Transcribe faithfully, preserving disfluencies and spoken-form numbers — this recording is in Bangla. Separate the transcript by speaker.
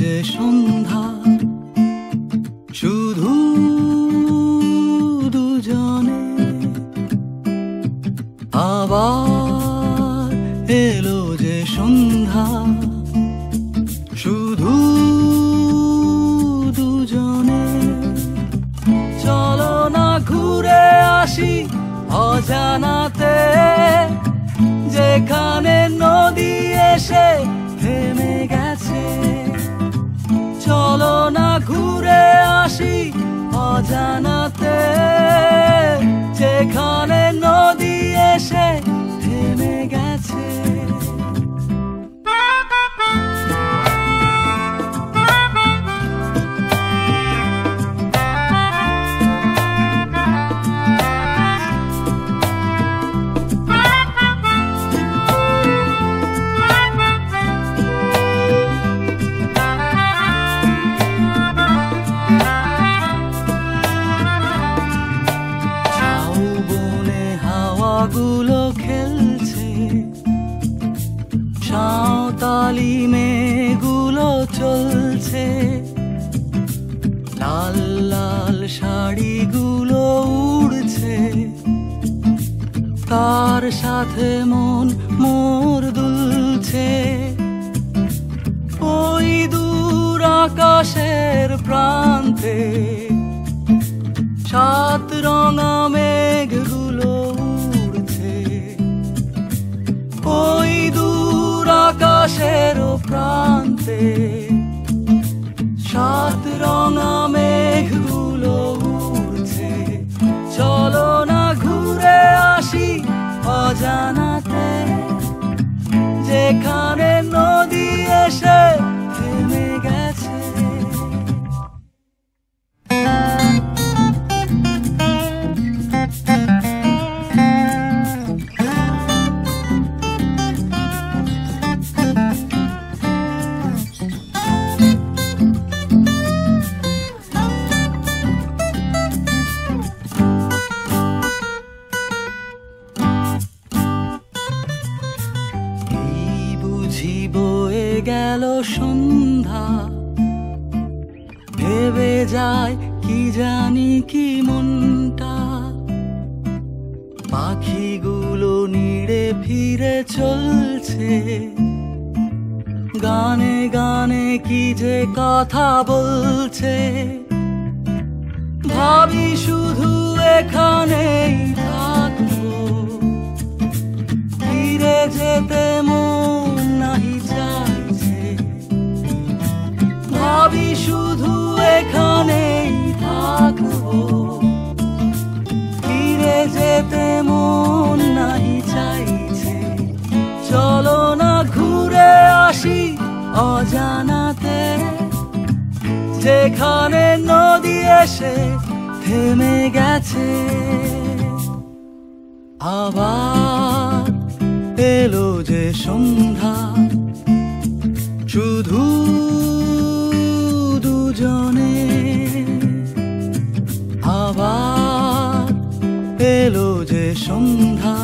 Speaker 1: যে সন্ধ্যা শুধু দুজনে আবার এলো যে সন্ধ্যা শুধু দুজনে চলো না ঘুরে আসি অজানাতে যেখানে নদী এসে থেমে গেছে চলো না ঘুরে আসি অজানাতে যেখানে নদী এসে থেমে গেছে গুলো খেলছে সাঁওতালি মেয়েগুলো চলছে লাল লাল শাড়িগুলো উড়ছে তার সাথে মন মোর দুলছে ওই দূর আকাশের প্রান্তে সাত রঙা মেঘগুলো ওই দূর আকাশের প্রান্তে সাত রঙা মেঘগুলো উড়ছে চলো না ঘুরে আসি অজানাতে যেখানে নদী এসে থেমে গেছে বয়ে গেল সন্ধ্যা ভেবে যায় কি জানি কি মনটা পাখিগুলো নিড়ে ফিরে চলছে গানে গানে কি যে কথা বলছে ভাবি শুধু এখানেই থাকবো ফিরে যেতে মন নাহি চাইছে ভাবি শুধু এখানেই থাকবো ফিরে যেতে মন নাহি চাইছে চলো না ঘুরে আসি অজানাতে যেখানে নদী এসে থেমে গেছে আবার এলো যে সন্ধ্যা শুধু দুজনে আবার এলো যে সন্ধ্যা